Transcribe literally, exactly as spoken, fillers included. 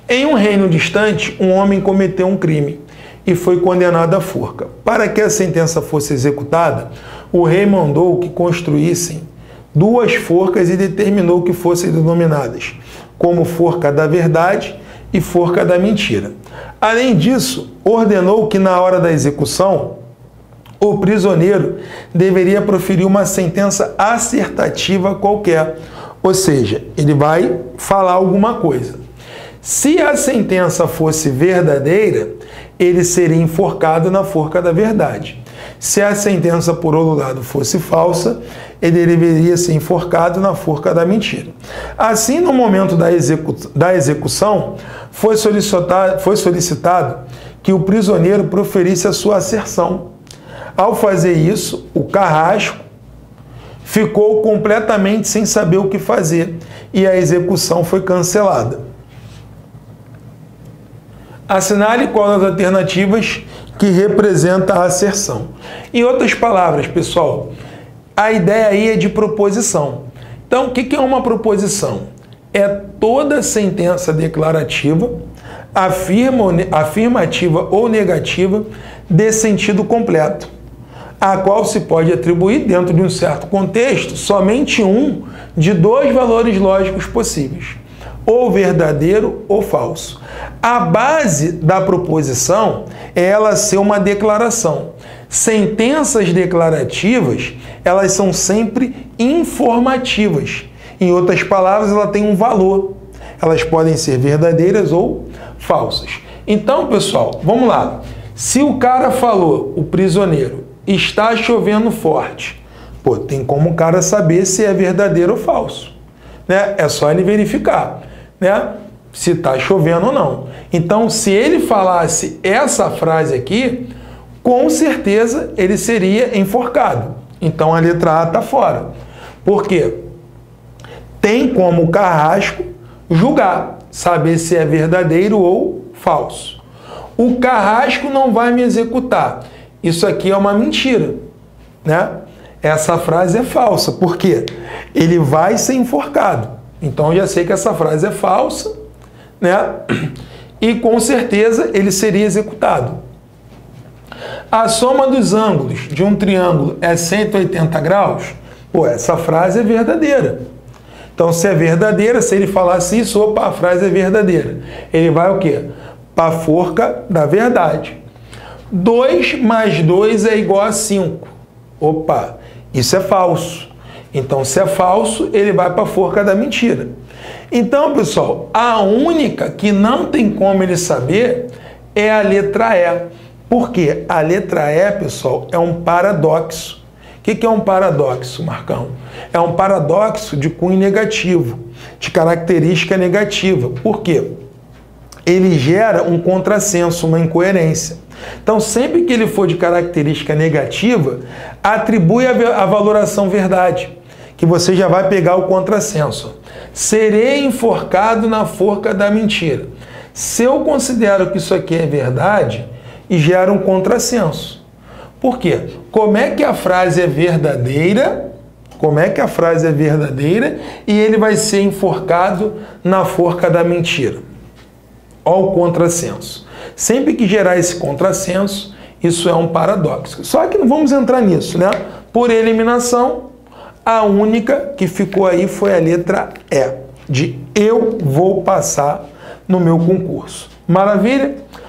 Em um reino distante, um homem cometeu um crime e foi condenado à forca. Para que a sentença fosse executada, o rei mandou que construíssem duas forcas e determinou que fossem denominadas como forca da verdade e forca da mentira. Além disso, ordenou que na hora da execução, o prisioneiro deveria proferir uma sentença assertativa qualquer, ou seja, ele vai falar alguma coisa. Se a sentença fosse verdadeira, ele seria enforcado na forca da verdade. Se a sentença, por outro lado, fosse falsa, ele deveria ser enforcado na forca da mentira. Assim, no momento da, execu da execução, foi solicitado, foi solicitado que o prisioneiro proferisse a sua asserção. Ao fazer isso, o carrasco ficou completamente sem saber o que fazer e a execução foi cancelada. Assinale qual das alternativas que representa a asserção. Em outras palavras, pessoal, a ideia aí é de proposição. Então, o que é uma proposição? É toda sentença declarativa, afirma, afirmativa ou negativa, de sentido completo, a qual se pode atribuir, dentro de um certo contexto, somente um de dois valores lógicos possíveis, ou verdadeiro ou falso. A base da proposição é ela ser uma declaração. Sentenças declarativas, elas são sempre informativas. Em outras palavras, ela tem um valor. Elas podem ser verdadeiras ou falsas. Então, pessoal, vamos lá. Se o cara falou, o prisioneiro, está chovendo forte, pô, tem como o cara saber se é verdadeiro ou falso, né? É só ele verificar, né? Se está chovendo ou não. Então, se ele falasse essa frase aqui, com certeza ele seria enforcado. Então, a letra A está fora. Por quê? Tem como o carrasco julgar, saber se é verdadeiro ou falso. O carrasco não vai me executar. Isso aqui é uma mentira, né? Essa frase é falsa. Por quê? Ele vai ser enforcado. Então, eu já sei que essa frase é falsa, né? E com certeza ele seria executado. A soma dos ângulos de um triângulo é cento e oitenta graus? Pô, essa frase é verdadeira. Então, se é verdadeira, se ele falasse isso, opa, a frase é verdadeira. Ele vai o quê? Para a forca da verdade. dois mais dois é igual a cinco. Opa, isso é falso. Então, se é falso, ele vai para a forca da mentira. Então, pessoal, a única que não tem como ele saber é a letra E. Por quê? A letra E, pessoal, é um paradoxo. O que é um paradoxo, Marcão? É um paradoxo de cunho negativo, de característica negativa. Por quê? Ele gera um contrassenso, uma incoerência. Então, sempre que ele for de característica negativa, atribui a valoração verdade, que você já vai pegar o contrassenso. Serei enforcado na forca da mentira. Se eu considero que isso aqui é verdade, e gera um contrassenso. Por quê? Como é que a frase é verdadeira? Como é que a frase é verdadeira e ele vai ser enforcado na forca da mentira? Olha o contrassenso. Sempre que gerar esse contrassenso, isso é um paradoxo. Só que não vamos entrar nisso, né? Por eliminação, a única que ficou aí foi a letra E, de eu vou passar no meu concurso. Maravilha?